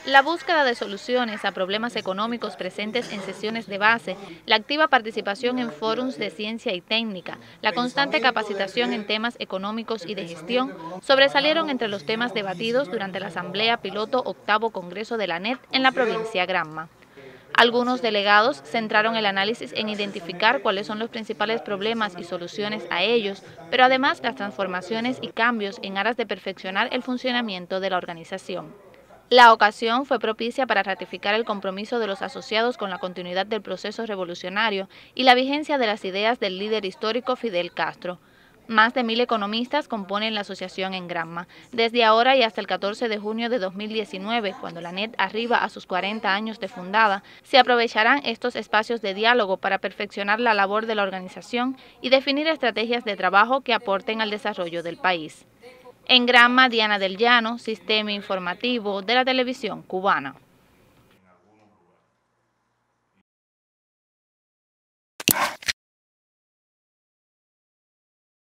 La búsqueda de soluciones a problemas económicos presentes en sesiones de base, la activa participación en fórums de ciencia y técnica, la constante capacitación en temas económicos y de gestión sobresalieron entre los temas debatidos durante la Asamblea Piloto Octavo Congreso de la ANET en la provincia Granma. Algunos delegados centraron el análisis en identificar cuáles son los principales problemas y soluciones a ellos, pero además las transformaciones y cambios en aras de perfeccionar el funcionamiento de la organización. La ocasión fue propicia para ratificar el compromiso de los asociados con la continuidad del proceso revolucionario y la vigencia de las ideas del líder histórico Fidel Castro. Más de 1.000 economistas componen la asociación en Granma. Desde ahora y hasta el 14 de junio de 2019, cuando la ANET arriba a sus 40 años de fundada, se aprovecharán estos espacios de diálogo para perfeccionar la labor de la organización y definir estrategias de trabajo que aporten al desarrollo del país. En Granma, Diana del Llano, Sistema Informativo de la Televisión Cubana.